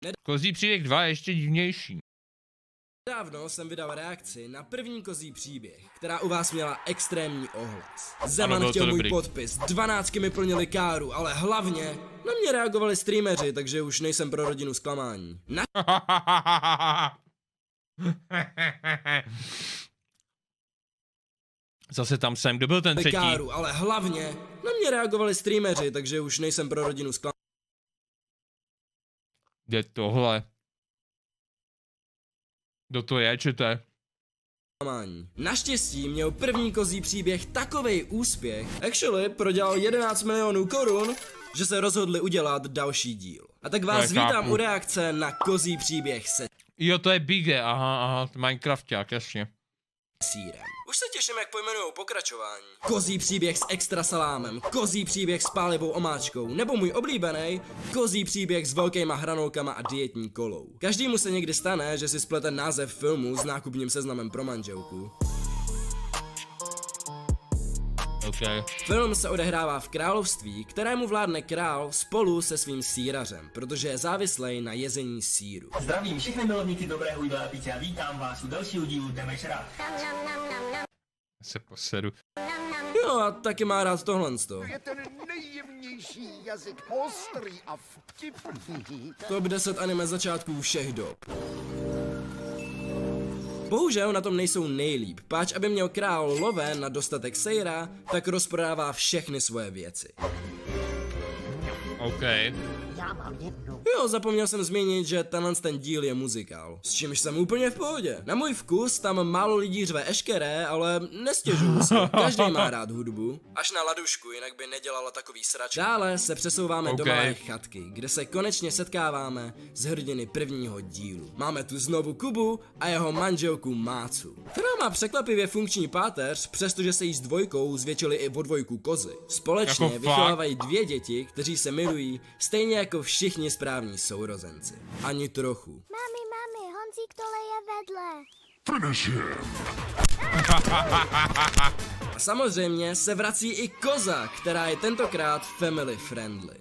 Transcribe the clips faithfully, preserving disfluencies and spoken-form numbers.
Kozí příběh dva je ještě divnější. Dávno jsem vydal reakci na první kozí příběh, která u vás měla extrémní ohlas. Zeman ano, chtěl můj dobrý. podpis, dvanáctky mi plnili káru, ale hlavně na mě reagovali streameři, takže už nejsem pro rodinu zklamání. Na... Zase tam jsem, kdo byl ten třetí? Káru, ale hlavně na mě reagovali streameři, takže už nejsem pro rodinu zklamání. Kde tohle? Kdo to je, čete? Naštěstí měl první kozí příběh takovej úspěch, actually prodělal jedenáct milionů korun, že se rozhodli udělat další díl. A tak vás vítám u reakce na kozí příběh se... Jo, to je Bige, aha, aha, Minecrafták, jasně. Sírem. Už se těším, jak pojmenujou pokračování. Kozí příběh s extra salámem, kozí příběh s pálivou omáčkou, nebo můj oblíbený, kozí příběh s velkýma hranolkama a dietní kolou. Každému se někdy stane, že si splete název filmu s nákupním seznamem pro manželku. Okay. Film se odehrává v království, kterému vládne král spolu se svým sýrařem, protože je závislý na jezení sýru. Zdravím všechny milovníky dobrého jídla a pice a vítám vás u dalšího dílu Demešra. Se poseru. Jo, a taky má rád tohle z toho. Je ten nejjemnější jazyk, ostrý a vtipný. Top deset anime začátků všech dob. Bohužel na tom nejsou nejlíp, páč aby měl král lové na dostatek sejra, tak rozprodává všechny svoje věci. OK. Já mám jednu. Jo, zapomněl jsem zmínit, že tenhle ten díl je muzikál, s čímž jsem úplně v pohodě. Na můj vkus tam málo lidí řve eškeré, ale nestěžuju se, každý má rád hudbu. Až na ladušku, jinak by nedělala takový sračky. Dále se přesouváme okay. do malé chatky, kde se konečně setkáváme s hrdiny prvního dílu. Máme tu znovu Kubu a jeho manželku Mácu, která má překvapivě funkční páteř, přestože se jí s dvojkou zvětšili i o dvojku kozy. Společně jako vychovávají dvě děti, kteří se milují, stejně jako všichni správní sourozenci. Ani trochu. Mami, mami, Honzík tohle je vedle. Finish him. A samozřejmě se vrací i koza, která je tentokrát family friendly.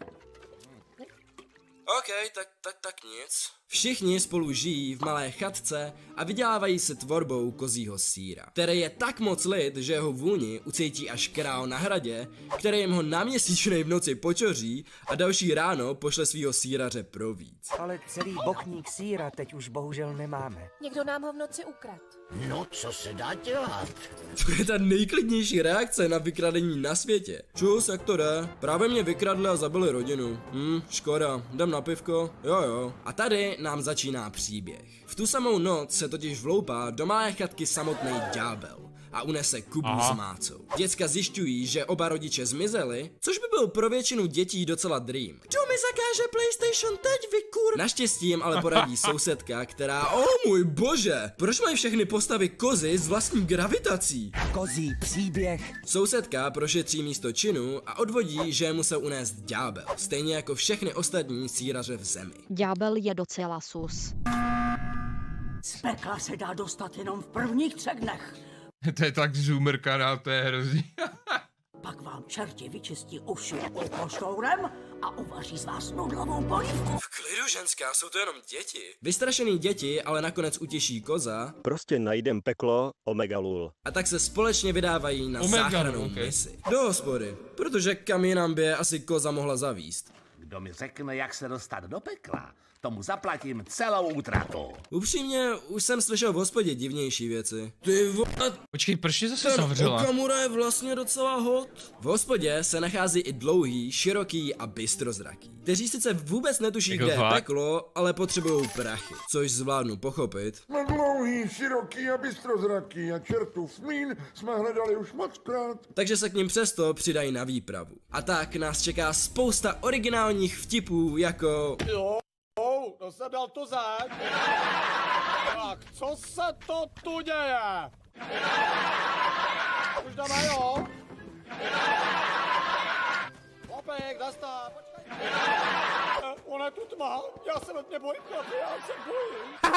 OK, tak, tak, tak nic. Všichni spolu žijí v malé chatce a vydělávají se tvorbou kozího sýra, který je tak moc lid, že jeho vůni ucítí až král na hradě, který jim ho na měsíčnej v noci počoří a další ráno pošle svýho sýraře pro víc. Ale celý bochník sýra teď už bohužel nemáme. Někdo nám ho v noci ukradl. No, co se dá dělat? To je ta nejklidnější reakce na vykradení na světě. Čus, jak to jde? Právě mě vykradli a zabili rodinu. Hm, škoda, jdem na pivko? Jo jo. A tady nám začíná příběh. V tu samou noc se totiž vloupá do malé chatky samotný ďábel a unese Kubu s Mácou. Děcka zjišťují, že oba rodiče zmizeli, což by byl pro většinu dětí docela dream. Kdo mi zakáže PlayStation teď, vy kur... Naštěstí jim ale poradí sousedka, která, o můj bože, proč mají všechny postavy kozy s vlastní gravitací? Kozí příběh. Sousedka prošetří místo činu a odvodí, že musel unést ďábel, stejně jako všechny ostatní sýraře v zemi. Ďábel je docela sus. Z pekla se dá dostat jenom v prvních třech dnech. To je tak zoomer kanál, to je hrozný. Pak vám čerti vyčistí uši koštourem a uvaří z vás nudlovou polívku. V klidu, ženská, jsou to jenom děti. Vystrašený děti ale nakonec utěší koza. Prostě najdem peklo, Omega Lul. A tak se společně vydávají na Omega, záchrannou okay. misi. Do hospody, protože kam jinam by asi koza mohla zavíst. Kdo mi řekne, jak se dostat do pekla, tomu zaplatím celou útratu. Upřímně, už jsem slyšel v hospodě divnější věci. Ty vole, počkej, proč je zase zavřela? Ten Okamura je vlastně docela hot. V hospodě se nachází i dlouhý, široký a bystrozraký, kteří sice vůbec netuší, jako kde je fakt? peklo, ale potřebují prachy, což zvládnu pochopit. Jsme dlouhý, široký a bystrozraký a čertův mlýn jsme hledali už mockrát. Takže se k ním přesto přidají na výpravu. A tak nás čeká spousta originálních vtipů jako... Jo, to se dal to zač. Tak, co se to tu děje? Už dáme, jo? Opěk, zastav, počkej. Eh, ona je tu tma, já se od nebojím, chlapi, já se bojím.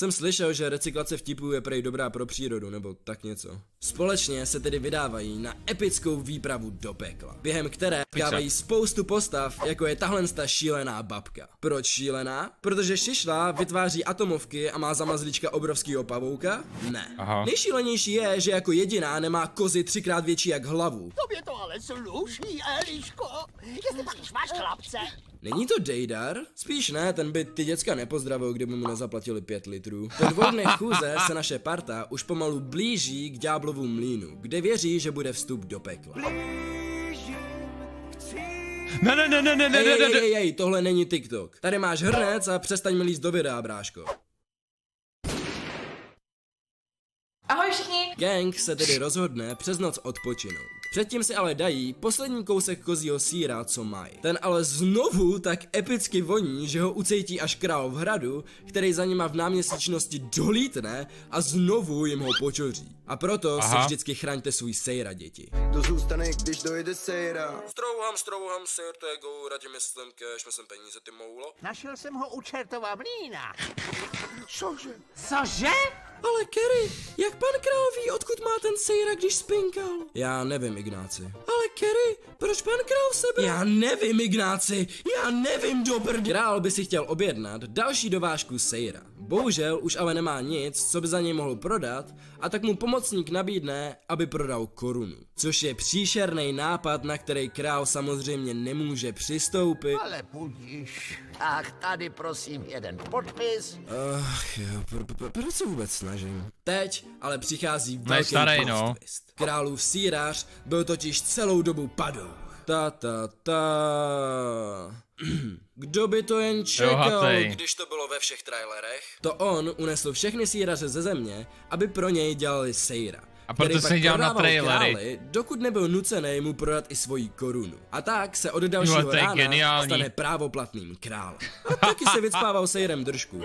Jsem slyšel, že recyklace vtipů je prej dobrá pro přírodu, nebo tak něco. Společně se tedy vydávají na epickou výpravu do pekla, během které potkávají spoustu postav, jako je tahle ta šílená babka. Proč šílená? Protože šišla vytváří atomovky a má za mazlíčka obrovskýho pavouka? Ne. Aha. Nejšílenější je, že jako jediná nemá kozy třikrát větší jak hlavu. Tobě to ale sluší, Eliško. Jestli pak máš chlapce. Není to Dejdar? Spíš ne, ten by ty děcka nepozdravil, kdyby mu nezaplatili pět litrů. Po dvou dnech chůze se naše parta už pomalu blíží k ďáblovu mlýnu, kde věří, že bude vstup do pekla. Ne, ne, ne, ne, ne, ne, Ej, ne, ej, ne. ej, ej, tohle není TikTok. Tady máš hrnec a přestaň mi líst do videa, bráško. Ahoj všichni! Gang se tedy rozhodne přes noc odpočinout. Předtím si ale dají poslední kousek kozího sýra, co mají. Ten ale znovu tak epicky voní, že ho ucejtí až král v hradu, který za nima v náměsíčnosti dolítne a znovu jim ho počoří. A proto Aha. si vždycky chraňte svůj sejra, děti. To zůstane, když dojde sejra. Strouhám, strouhám, sejr, to je goura, tím myslím cash, myslím peníze, ty moulo. Našel jsem ho u čertova mlýna. Cože? Cože? Ale Kerry, jak pan král ví, odkud má ten sejra, když spinkal? Já nevím, Ignáci. Ale Kerry, proč pan král sebe? Já nevím, Ignáci, já nevím, do brdy. Král by si chtěl objednat další dovážku sejra. Bohužel už ale nemá nic, co by za něj mohl prodat, a tak mu pomocník nabídne, aby prodal korunu. Což je příšerný nápad, na který král samozřejmě nemůže přistoupit. Ale budíš. Tak tady prosím jeden podpis. Ach jo, pro, pro, proč se vůbec snažím? Teď ale přichází velký starý, no. twist. Králův sýrař byl totiž celou dobu padouch. Ta ta ta. Kdo by to jen čekal, když to bylo ve všech trailerech? To on unesl všechny sýraře ze země, aby pro něj dělali sejra. A proto se dělal na trailery. Králi, dokud nebyl nucený mu prodat i svoji korunu. A tak se od dalšího no, rána geniální. stane právoplatným králem. A taky se vycpával sejrem držku.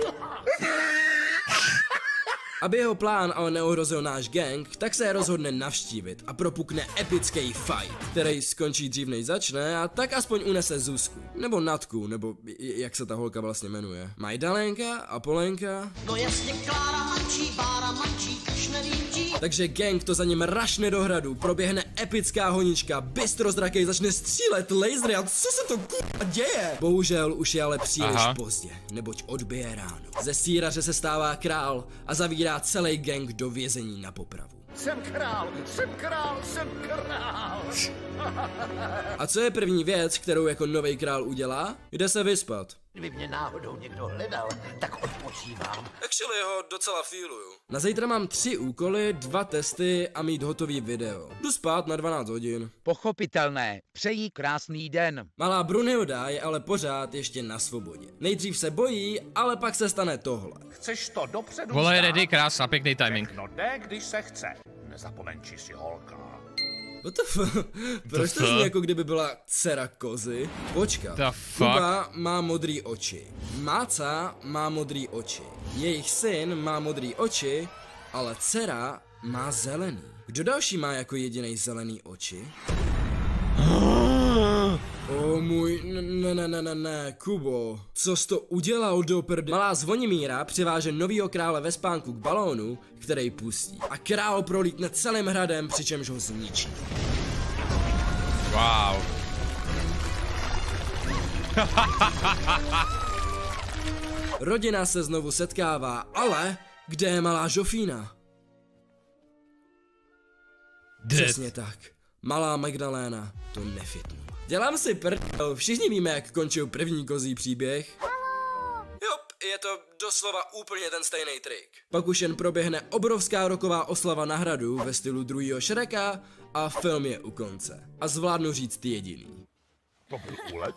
Aby jeho plán ale neohrozil náš gang, tak se rozhodne navštívit a propukne epický fight, který skončí dřív než začne a tak aspoň unese Zuzku. Nebo Natku, nebo jak se ta holka vlastně jmenuje. Majdalenka, Apolenka. No jasně, Klára mančí, Bára mančí, už nevím čí. Takže gang to za ním rašne do hradu, proběhne epická honička, bystro z rakej začne střílet lasery a co se to k***a děje? Bohužel už je ale příliš Aha. pozdě, neboť odbije ráno. Ze sýraře se stává král a zavírá celý gang do vězení na popravu. Jsem král, jsem král, jsem král. A co je první věc, kterou jako nový král udělá? Jde se vyspat. Kdyby mě náhodou někdo hledal, tak odpočívám. Actually ho docela feeluju. Na zítra mám tři úkoly, dva testy a mít hotový video. Jdu spát na dvanáct hodin. Pochopitelné. Přeji krásný den. Malá Brunhilda je ale pořád ještě na svobodě. Nejdřív se bojí, ale pak se stane tohle. Chceš to dopředu Vole, ready, krása, pěkný timing. No jde, když se chce. Nezapomeň, či si holka. What the fuck? Proč to zní, jako kdyby byla dcera kozy? Počkat. Kuba má modrý oči. Máca má modrý oči. Jejich syn má modrý oči, ale dcera má zelený. Kdo další má jako jedinej zelený oči? O můj, ne, ne, ne, ne, ne, Kubo, co jsi to udělal do prdy? Malá Zvonimíra přiváže novýho krále ve spánku k balónu, který pustí. A král prolítne celým hradem, přičemž ho zničí. Wow. Rodina se znovu setkává, ale kde je malá Žofína? Dead. Přesně tak. Malá Magdaléna to nefitnula. Dělám si prdel, všichni víme, jak končil první kozí příběh. Jop, je to doslova úplně ten stejný trik. Pak už jen proběhne obrovská roková oslava na hradu ve stylu druhýho Shreka a film je u konce. A zvládnu říct jediný. To byl úlet.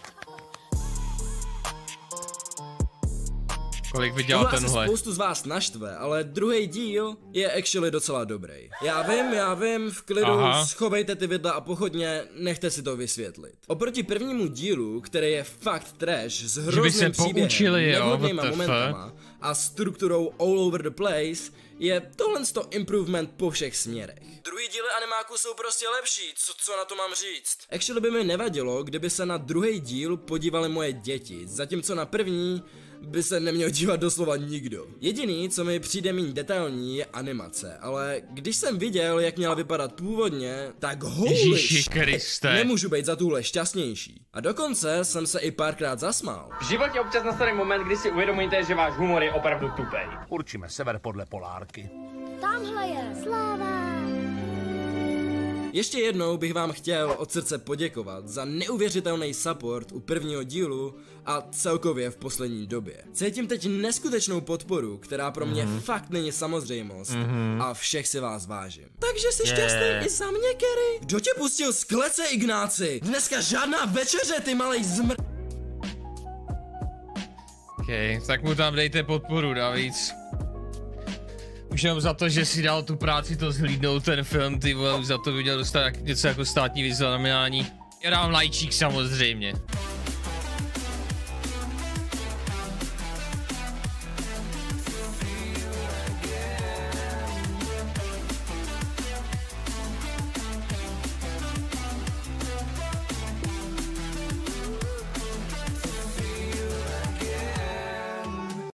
Kolik viděl tenhle? Spoustu z vás naštve, ale druhý díl je actually docela dobrý. Já vím, já vím, v klidu, Aha. schovejte ty vidla a pochodně, nechte si to vysvětlit. Oproti prvnímu dílu, který je fakt trash, s hrozným příběhem, nevhodnýma momentama a strukturou all over the place, je tohle sto improvement po všech směrech. Druhý díly animáků jsou prostě lepší, co, co na to mám říct? Actually by mi nevadilo, kdyby se na druhý díl podívali moje děti, zatímco na první by se neměl dívat doslova nikdo. Jediný, co mi přijde méně detailní, je animace, ale když jsem viděl, jak měla vypadat původně, tak holy shit, nemůžu být za tuhle šťastnější. A dokonce jsem se i párkrát zasmál. V životě občas nastane moment, kdy si uvědomíte, že váš humor je opravdu tupej. Určíme sever podle polárky. Tamhle je sláva. Ještě jednou bych vám chtěl od srdce poděkovat za neuvěřitelný support u prvního dílu a celkově v poslední době. Cítím teď neskutečnou podporu, která pro mě mm-hmm. fakt není samozřejmost mm-hmm. a všech si vás vážím. Takže jsi Yeah. šťastný i za mě, Kerry? Kdo tě pustil z klece, Ignáci? Dneska žádná večeře, ty malej zmr... OK, tak mu tam dejte podporu navíc. Už jenom za to, že si dal tu práci to zhlídnout ten film, ty vole, už za to by měl dostat něco jako státní vyznamenání. Já dám lajčík samozřejmě.